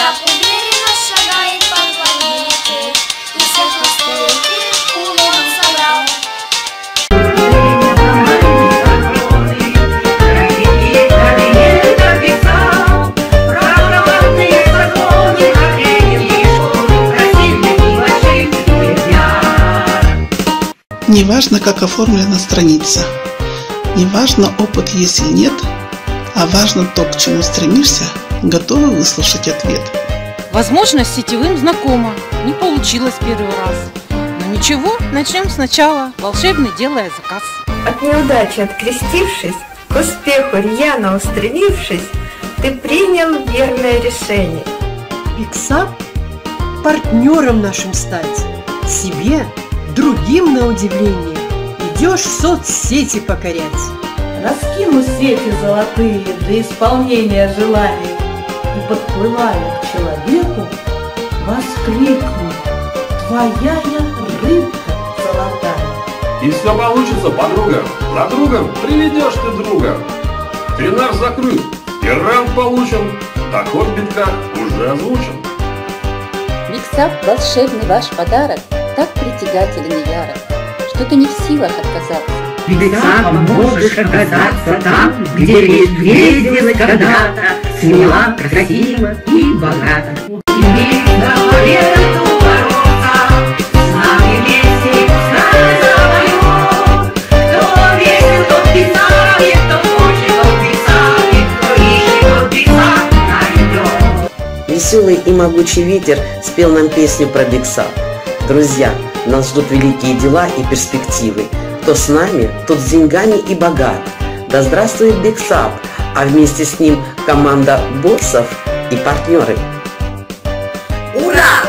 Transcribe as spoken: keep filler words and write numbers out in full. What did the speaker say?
Бигсап уверенно шагает по планете, и всех простых умом он собрал. Не важно, как оформлена страница, не важно, опыт есть или нет, а важно то, к чему стремишься, готовы выслушать ответ. Возможно, с сетевым знакомо, не получилось первый раз. Но ничего, начнем сначала, волшебно делая заказ. От неудачи открестившись, к успеху рьяно устремившись, ты принял верное решение. Бигсап партнером нашим стать, себе, другим на удивление, идешь в соцсети покорять. Раскину сети золотые для исполнения желаний и, подплывая к человеку, воскликну: твоя я рыбка золотая. И все получится, подруга. За другом приведешь ты друга. Тренаж закрыт, и ранг получен, доход битка уже озвучен. Бигсап волшебный ваш подарок так притягателен и ярок, что ты не в силах отказаться. Бигсапом можешь оказаться там, где лишь ездила когда-то, смела, красиво и богато. Имей победу бороться, с нами вместе пускай запоет. Кто верит, тот писает, кто хочет, тот писает, кто ищет, тот писать найдет. Веселый и могучий ветер спел нам песню про Бигсап. Друзья, нас ждут великие дела и перспективы. Кто с нами, тот с деньгами и богат. Да здравствует Бигсап, а вместе с ним команда боссов и партнеры. Ура!